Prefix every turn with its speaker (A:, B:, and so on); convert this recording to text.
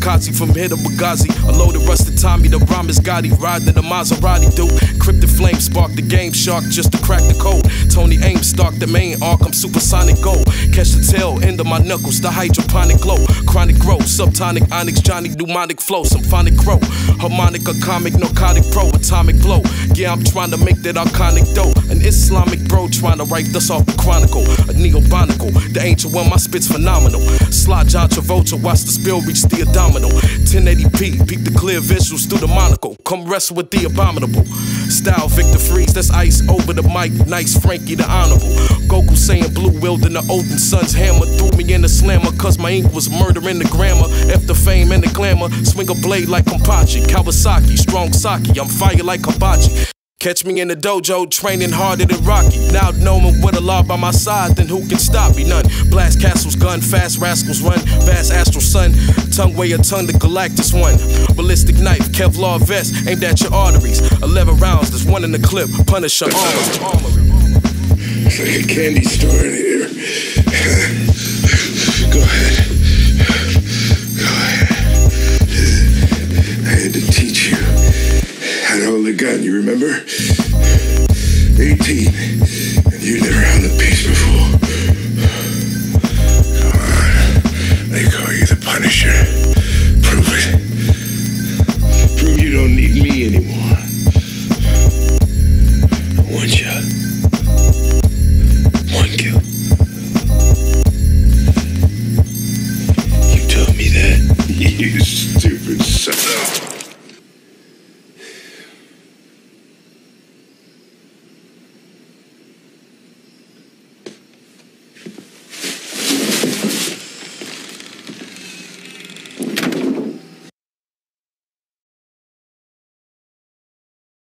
A: kamikaze from here to Benghazi. A loaded rusted Tommy, the rhyme is Gotti. Riding the Maserati, dude. Cryptic flame spark the game shark just to crack the code. Tony Ames stalk the main arc, I'm supersonic gold. Catch the tail end of my knuckles, the hydroponic glow. Chronic growth, subtonic onyx, Johnny pneumonic flow. Symphonic crow, harmonica comic, narcotic pro, atomic blow. Yeah, I'm trying to make that iconic dough. An Islamic bro trying to write this off the chronicle. A neobonical, the ancient one, my spit's phenomenal. Slot John Travolta, watch the spill reach the abdominal. 1080p, peek the clear visuals through the monocle. Come wrestle with the abominable. Style Victor Freeze, that's ice over the mic. Nice Frankie the honorable. Goku saying blue wielding the Odin son's hammer. Threw me in the slammer, cause my ink was murdering the grammar. After fame and the glamour, swing a blade like Kompachi. Kawasaki, strong sake, I'm fire like hibachi. Catch me in the dojo, training harder than Rocky. Now knowing with a law by my side, then who can stop me? None. Blast castles, gun, fast rascals run. Vast astral sun, tongue weigh a ton, the Galactus one. Ballistic knife, Kevlar vest, aimed at your arteries. 11 rounds, there's one in the clip, punish your armor.
B: It's like a candy store in here. Go ahead. Go ahead. I had to teach you how to hold a gun, you remember? 18, and you never held a piece before. Come on, they call you the Punisher. Prove it. Prove you don't need me anymore. One shot. One kill. You told me that, you stupid son of a...